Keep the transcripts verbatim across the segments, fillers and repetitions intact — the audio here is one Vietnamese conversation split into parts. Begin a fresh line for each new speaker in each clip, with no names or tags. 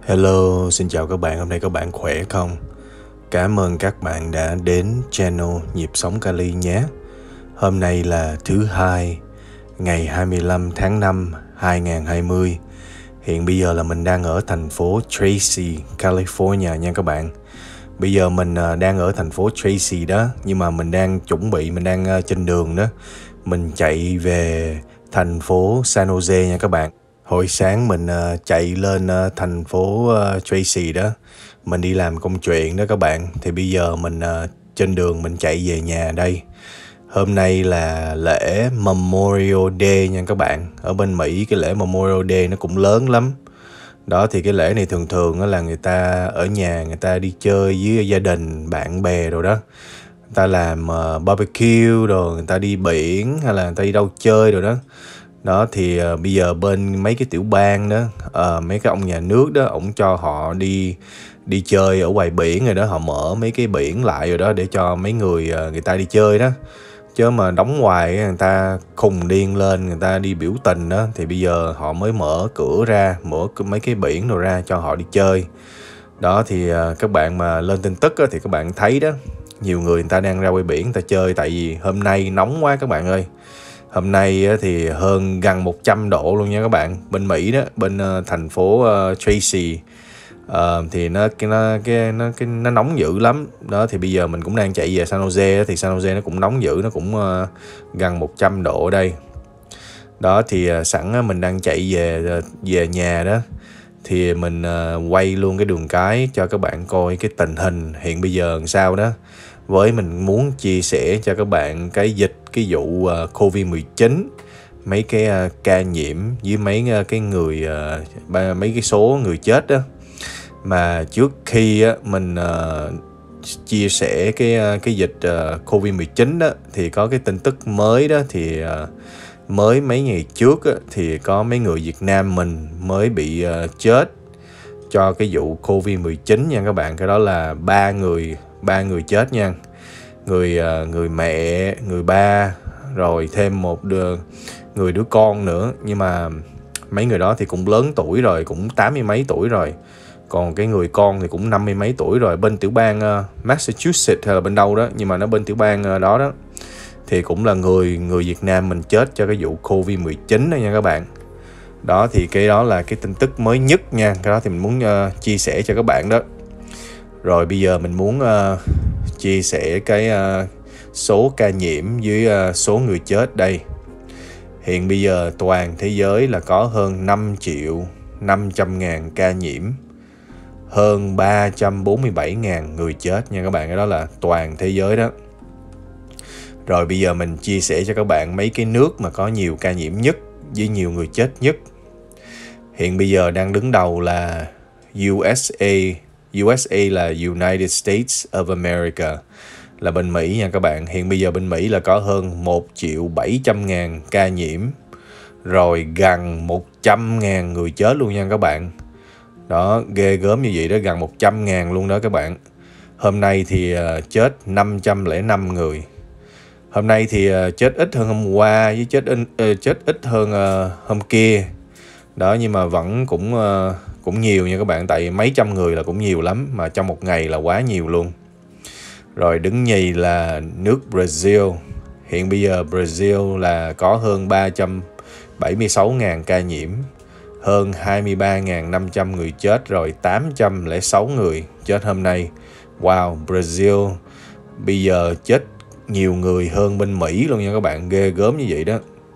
Hello, xin chào các bạn, hôm nay các bạn khỏe không? Cảm ơn các bạn đã đến channel Nhịp Sống Cali nhé. Hôm nay là thứ hai, ngày hai mươi lăm tháng năm hai nghìn không trăm hai mươi. Hiện bây giờ là mình đang ở thành phố Tracy, California nha các bạn. Bây giờ mình đang ở thành phố Tracy đó, nhưng mà mình đang chuẩn bị, mình đang trên đường đó. Mình chạy về thành phố San Jose nha các bạn. Hồi sáng mình uh, chạy lên uh, thành phố uh, Tracy đó. Mình đi làm công chuyện đó các bạn. Thì bây giờ mình uh, trên đường mình chạy về nhà đây. Hôm nay là lễ Memorial Day nha các bạn. Ở bên Mỹ cái lễ Memorial Day nó cũng lớn lắm. Đó thì cái lễ này thường thường là người ta ở nhà, người ta đi chơi với gia đình, bạn bè rồi đó. Người ta làm uh, barbecue rồi, người ta đi biển hay là người ta đi đâu chơi rồi đó. Đó thì uh, bây giờ bên mấy cái tiểu bang đó, uh, mấy cái ông nhà nước đó, ổng cho họ đi đi chơi ở ngoài biển rồi đó, họ mở mấy cái biển lại rồi đó để cho mấy người uh, người ta đi chơi đó. Chứ mà đóng ngoài người ta khùng điên lên, người ta đi biểu tình đó, thì bây giờ họ mới mở cửa ra, mở mấy cái biển rồi ra cho họ đi chơi. Đó thì uh, các bạn mà lên tin tức đó, thì các bạn thấy đó, nhiều người người ta đang ra ngoài biển người ta chơi, tại vì hôm nay nóng quá các bạn ơi. Hôm nay thì hơn gần một trăm độ luôn nha các bạn. Bên Mỹ đó, bên uh, thành phố uh, Tracy uh, thì nó cái nó cái nó cái nó nóng dữ lắm. Đó thì bây giờ mình cũng đang chạy về San Jose đó, thì San Jose nó cũng nóng dữ, nó cũng uh, gần một trăm độ ở đây. Đó thì uh, sẵn uh, mình đang chạy về uh, về nhà đó, thì mình uh, quay luôn cái đường cái cho các bạn coi cái tình hình hiện bây giờ làm sao đó. Với mình muốn chia sẻ cho các bạn cái dịch, cái vụ uh, covid mười chín, mấy cái uh, ca nhiễm với mấy uh, cái người uh, mấy cái số người chết đó. Mà trước khi uh, mình uh, chia sẻ cái uh, cái dịch uh, covid mười chín đó, thì có cái tin tức mới đó, thì uh, mới mấy ngày trước á, thì có mấy người Việt Nam mình mới bị uh, chết cho cái vụ covid mười chín nha các bạn. Cái đó là ba người ba người chết nha. Người uh, người mẹ, người ba, rồi thêm một đứa, người đứa con nữa. Nhưng mà mấy người đó thì cũng lớn tuổi rồi, cũng tám mươi mấy tuổi rồi. Còn cái người con thì cũng năm mươi mấy tuổi rồi. Bên tiểu bang uh, Massachusetts hay là bên đâu đó, nhưng mà nó bên tiểu bang uh, đó đó, thì cũng là người người Việt Nam mình chết cho cái vụ covid mười chín đó nha các bạn. Đó thì cái đó là cái tin tức mới nhất nha. Cái đó thì mình muốn uh, chia sẻ cho các bạn đó. Rồi bây giờ mình muốn uh, chia sẻ cái uh, số ca nhiễm với uh, số người chết đây. Hiện bây giờ toàn thế giới là có hơn năm triệu năm trăm ngàn ca nhiễm, hơn ba trăm bốn mươi bảy ngàn người chết nha các bạn. Cái đó là toàn thế giới đó. Rồi bây giờ mình chia sẻ cho các bạn mấy cái nước mà có nhiều ca nhiễm nhất với nhiều người chết nhất. Hiện bây giờ đang đứng đầu là u ét a. u ét a là United States of America, là bên Mỹ nha các bạn. Hiện bây giờ bên Mỹ là có hơn một triệu bảy trăm ngàn ca nhiễm, rồi gần một trăm ngàn người chết luôn nha các bạn. Đó, ghê gớm như vậy đó, gần một trăm ngàn luôn đó các bạn. Hôm nay thì uh, chết năm trăm lẻ năm người. Hôm nay thì uh, chết ít hơn hôm qua, với chết, in, uh, chết ít hơn uh, hôm kia. Đó, nhưng mà vẫn cũng uh, cũng nhiều nha các bạn. Tại mấy trăm người là cũng nhiều lắm, mà trong một ngày là quá nhiều luôn. Rồi đứng nhì là nước Brazil. Hiện bây giờ Brazil là có hơn ba trăm bảy mươi sáu ngàn ca nhiễm, hơn hai mươi ba nghìn năm trăm người chết, rồi tám trăm lẻ sáu người chết hôm nay. Wow, Brazil bây giờ chết nhiều người hơn bên Mỹ luôn nha các bạn, ghê gớm như vậy đó.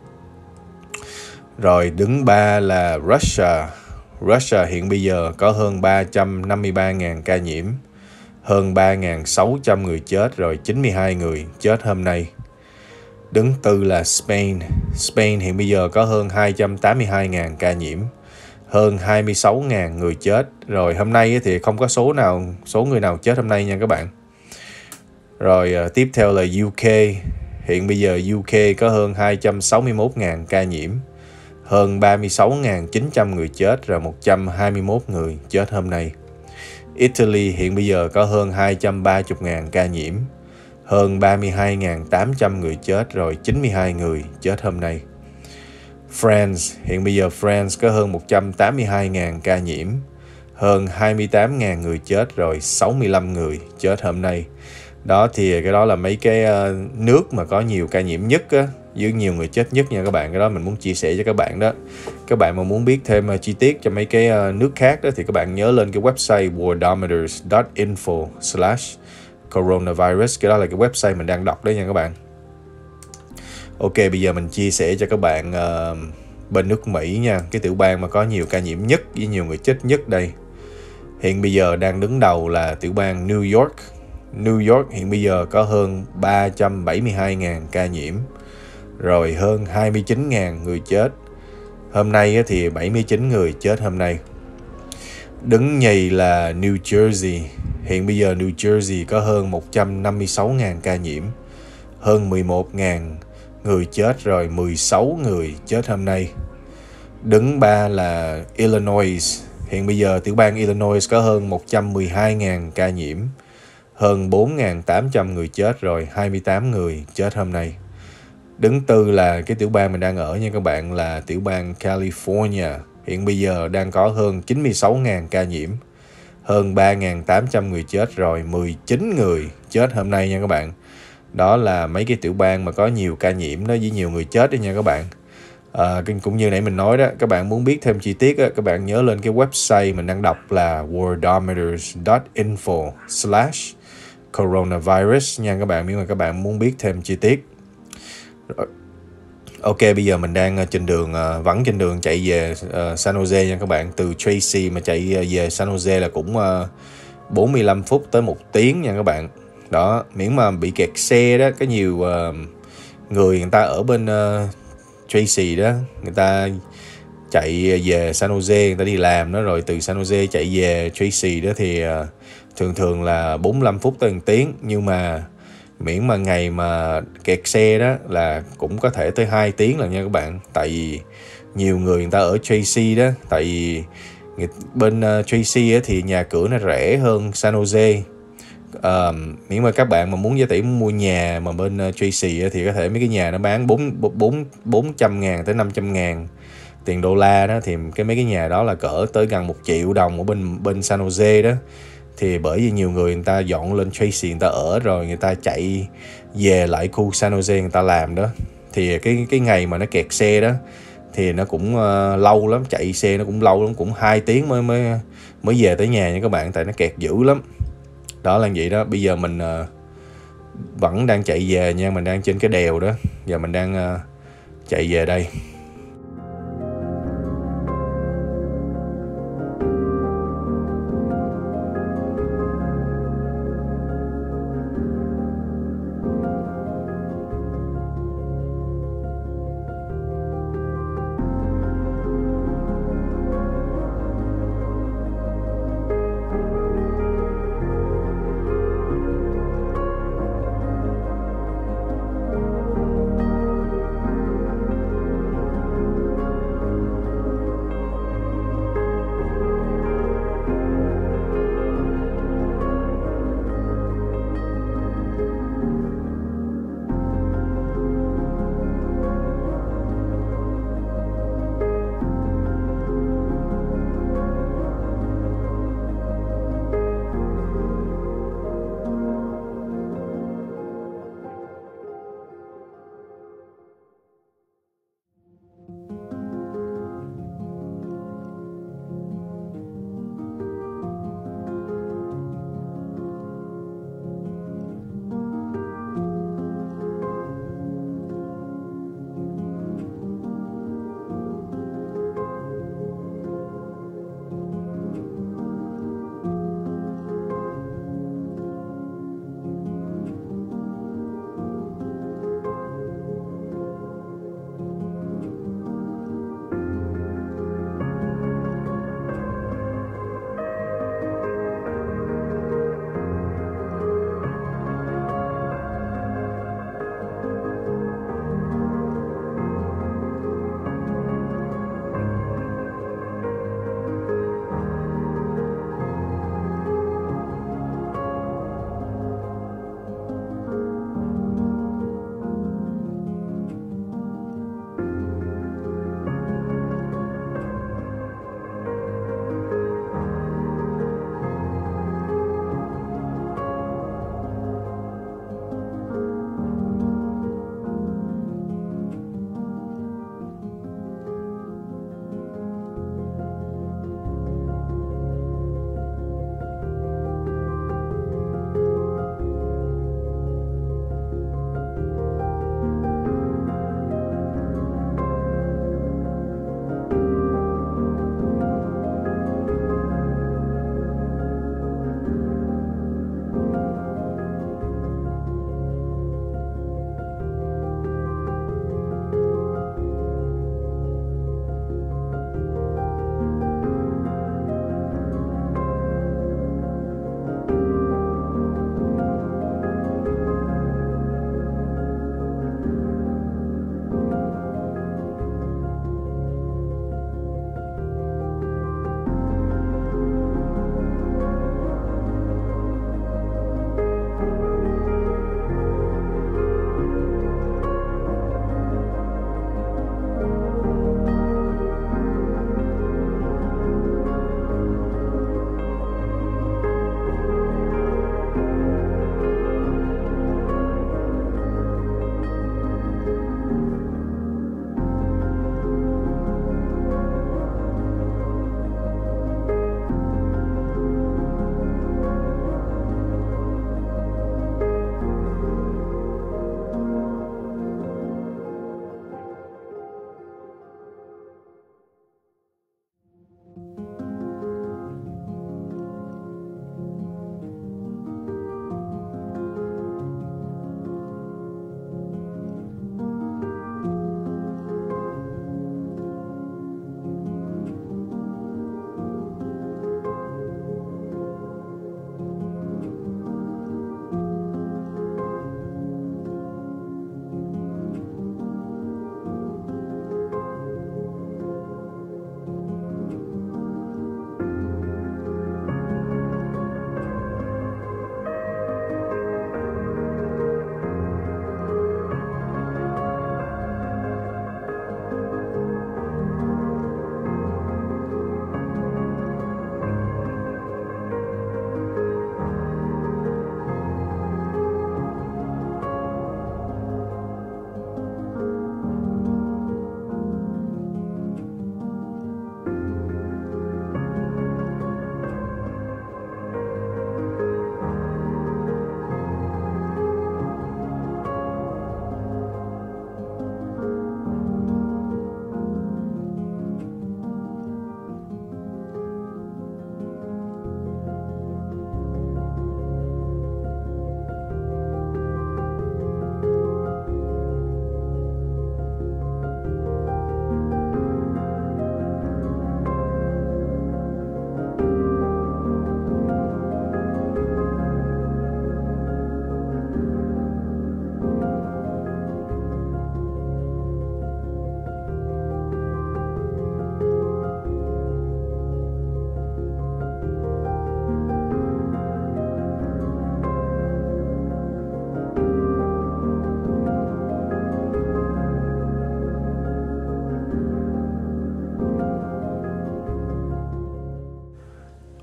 Rồi đứng ba là Russia. Russia hiện bây giờ có hơn ba trăm năm mươi ba ngàn ca nhiễm, hơn ba nghìn sáu trăm người chết, rồi chín mươi hai người chết hôm nay. Đứng tư là Spain. Spain hiện bây giờ có hơn hai trăm tám mươi hai ngàn ca nhiễm, hơn hai mươi sáu ngàn người chết. Rồi hôm nay thì không có số nào số người nào chết hôm nay nha các bạn. Rồi uh, tiếp theo là u ca. Hiện bây giờ u ca có hơn hai trăm sáu mươi mốt ngàn ca nhiễm, hơn ba mươi sáu nghìn chín trăm người chết, rồi một trăm hai mươi mốt người chết hôm nay. Italy hiện bây giờ có hơn hai trăm ba mươi ngàn ca nhiễm, hơn ba mươi hai nghìn tám trăm người chết, rồi chín mươi hai người chết hôm nay. France hiện bây giờ France có hơn một trăm tám mươi hai ngàn ca nhiễm, hơn hai mươi tám nghìn người chết rồi, sáu mươi lăm người chết hôm nay. Đó thì cái đó là mấy cái uh, nước mà có nhiều ca nhiễm nhất á, với nhiều người chết nhất nha các bạn. Cái đó mình muốn chia sẻ cho các bạn đó. Các bạn mà muốn biết thêm uh, chi tiết cho mấy cái uh, nước khác đó thì các bạn nhớ lên cái website worldometers chấm info slash coronavirus. Cái đó là cái website mình đang đọc đấy nha các bạn. Ok, bây giờ mình chia sẻ cho các bạn uh, bên nước Mỹ nha, cái tiểu bang mà có nhiều ca nhiễm nhất với nhiều người chết nhất đây. Hiện bây giờ đang đứng đầu là tiểu bang New York. New York hiện bây giờ có hơn ba trăm bảy mươi hai nghìn ca nhiễm, rồi hơn hai mươi chín nghìn người chết. Hôm nay thì bảy mươi chín người chết hôm nay. Đứng nhì là New Jersey. Hiện bây giờ New Jersey có hơn một trăm năm mươi sáu nghìn ca nhiễm, hơn mười một nghìn người chết rồi, mười sáu người chết hôm nay. Đứng ba là Illinois. Hiện bây giờ tiểu bang Illinois có hơn một trăm mười hai nghìn ca nhiễm, hơn bốn nghìn tám trăm người chết rồi, hai mươi tám người chết hôm nay. Đứng tư là cái tiểu bang mình đang ở nha các bạn, là tiểu bang California. Hiện bây giờ đang có hơn chín mươi sáu nghìn ca nhiễm, hơn ba nghìn tám trăm người chết rồi, mười chín người chết hôm nay nha các bạn. Đó là mấy cái tiểu bang mà có nhiều ca nhiễm đó với nhiều người chết đó nha các bạn. À, cũng như nãy mình nói đó, các bạn muốn biết thêm chi tiết đó, các bạn nhớ lên cái website mình đang đọc là worldometers chấm info slash coronavirus nha các bạn, nếu mà các bạn muốn biết thêm chi tiết. Ok, bây giờ mình đang trên đường, vẫn trên đường chạy về uh, San Jose nha các bạn. Từ Tracy mà chạy về San Jose là cũng uh, bốn mươi lăm phút tới một tiếng nha các bạn. Đó, miễn mà bị kẹt xe đó, có nhiều uh, người người ta ở bên uh, Tracy đó, người ta chạy về San Jose, người ta đi làm đó, rồi từ San Jose chạy về Tracy đó thì uh, thường thường là bốn mươi lăm phút tới một tiếng. Nhưng mà miễn mà ngày mà kẹt xe đó là cũng có thể tới hai tiếng lần nha các bạn. Tại vì nhiều người người ta ở Tracy đó, tại vì bên uh, Tracy thì nhà cửa nó rẻ hơn San Jose. Uh, miễn mà các bạn mà muốn giá tỷ mua nhà mà bên uh, Tracy thì có thể mấy cái nhà nó bán bốn trăm ngàn tới năm trăm ngàn tiền đô la đó, thì cái mấy cái nhà đó là cỡ tới gần một triệu đồng ở bên bên San Jose đó. Thì bởi vì nhiều người người ta dọn lên Tracy người ta ở rồi người ta chạy về lại khu San Jose người ta làm đó, thì cái cái ngày mà nó kẹt xe đó thì nó cũng uh, lâu lắm, chạy xe nó cũng lâu lắm, cũng hai tiếng mới mới mới về tới nhà nha các bạn, tại nó kẹt dữ lắm. Đó là vậy đó. Bây giờ mình uh, vẫn đang chạy về nha, mình đang trên cái đèo đó, giờ mình đang uh, chạy về đây.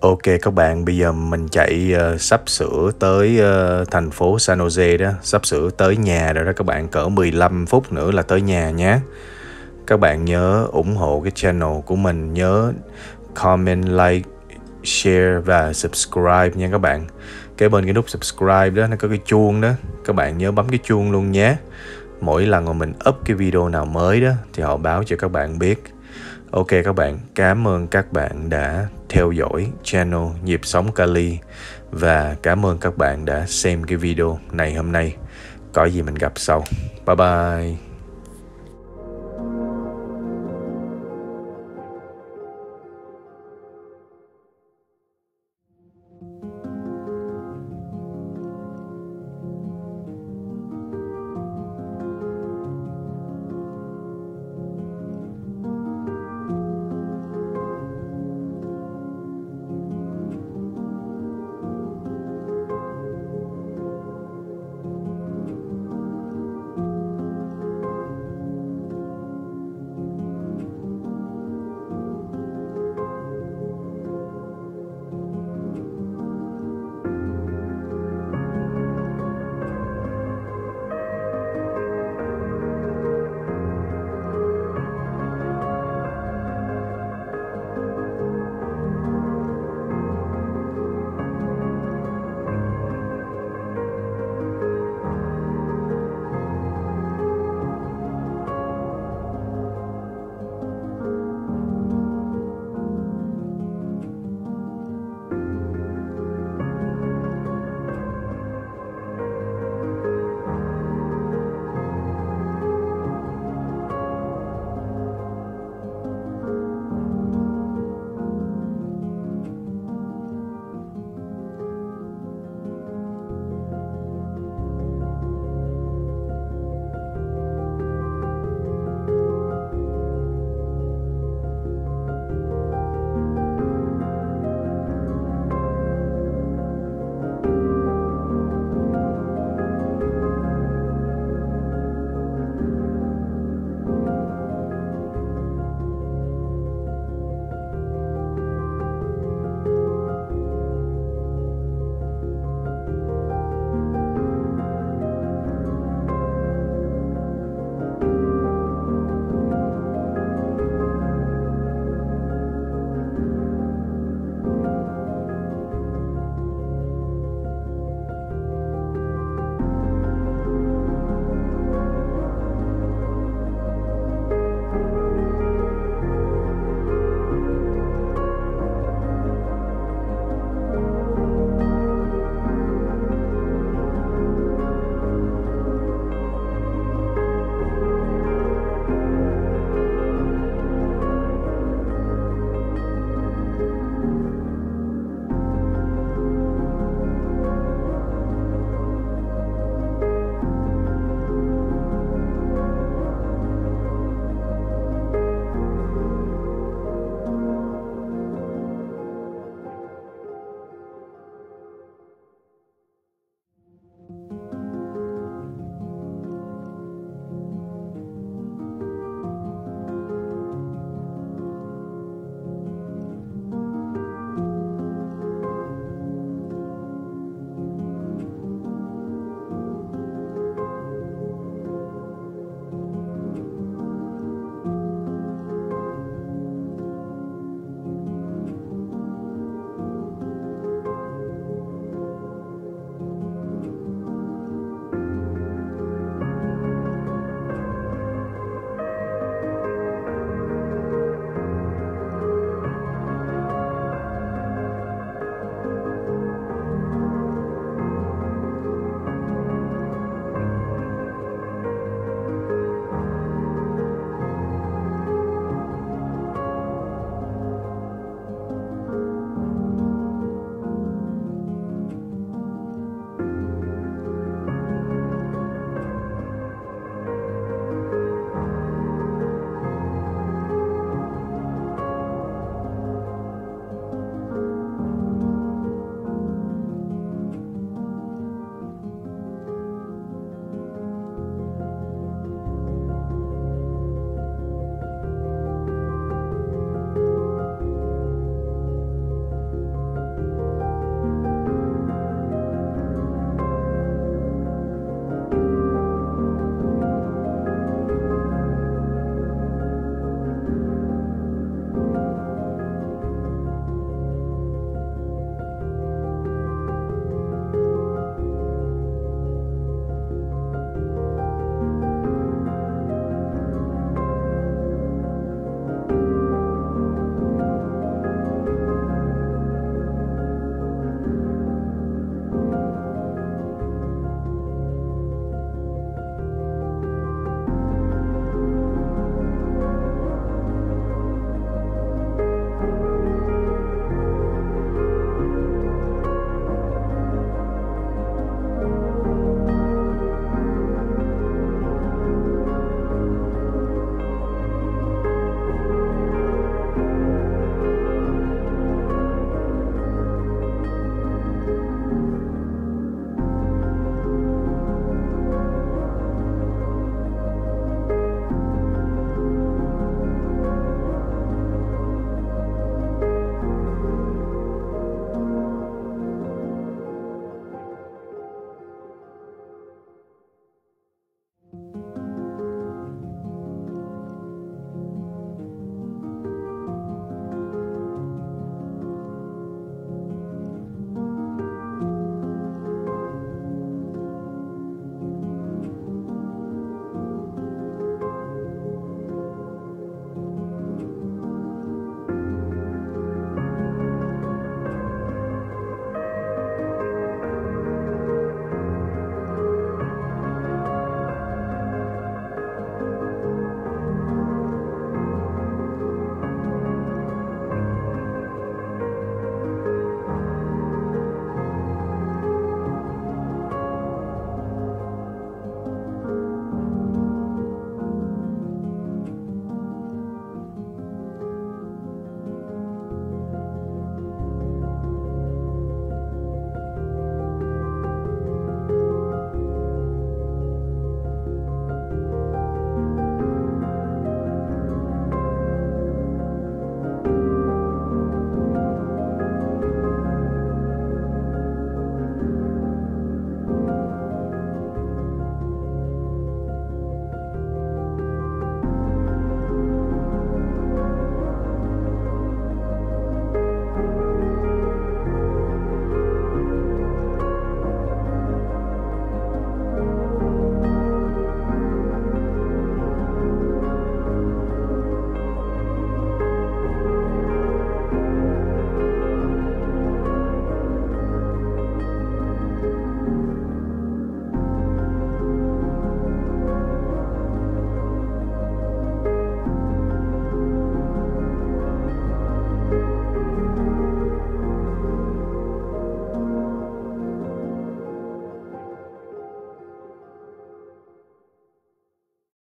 Ok các bạn, bây giờ mình chạy uh, sắp sửa tới uh, thành phố San Jose đó, sắp sửa tới nhà rồi đó các bạn, cỡ mười lăm phút nữa là tới nhà nhé. Các bạn nhớ ủng hộ cái channel của mình, nhớ comment, like, share và subscribe nha các bạn. Kế bên cái nút subscribe đó nó có cái chuông đó, các bạn nhớ bấm cái chuông luôn nhé. Mỗi lần mà mình up cái video nào mới đó thì họ báo cho các bạn biết. Ok các bạn, cảm ơn các bạn đã theo dõi channel Nhịp Sống Cali và cảm ơn các bạn đã xem cái video này hôm nay. Có gì mình gặp sau. Bye bye.